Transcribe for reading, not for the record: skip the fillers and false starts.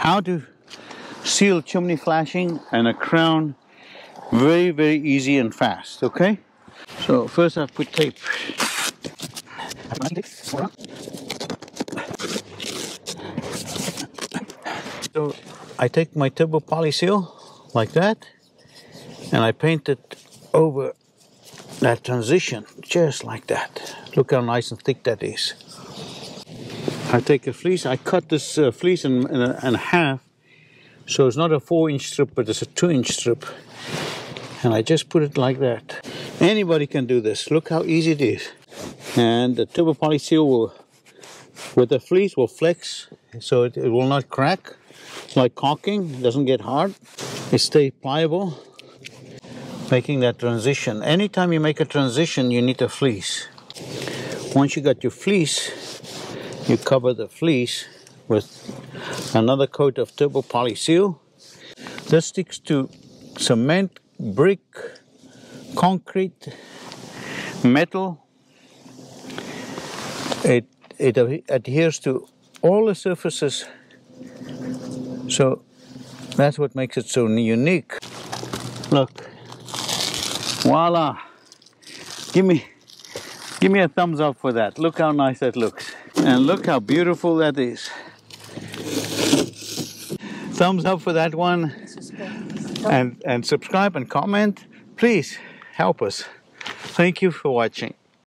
how to seal chimney flashing and a crown very, very easy and fast. Okay, so first I put tape. So I take my turbo poly seal like that and I paint it over that transition just like that. Look how nice and thick that is. I take a fleece, I cut this fleece in half, so it's not a 4-inch strip, but it's a 2-inch strip. And I just put it like that. Anybody can do this. Look how easy it is. And the turbo poly seal will, with the fleece, will flex, so it will not crack. Like caulking, it doesn't get hard. It stays pliable, making that transition. Anytime you make a transition, you need a fleece. Once you got your fleece, you cover the fleece with another coat of turbo poly seal. This sticks to cement, brick, concrete, metal. It adheres to all the surfaces, so that's what makes it so unique. Look, voila! Give me a thumbs up for that. Look how nice that looks. And look how beautiful that is. Thumbs up for that one. And subscribe and comment. Please help us. Thank you for watching.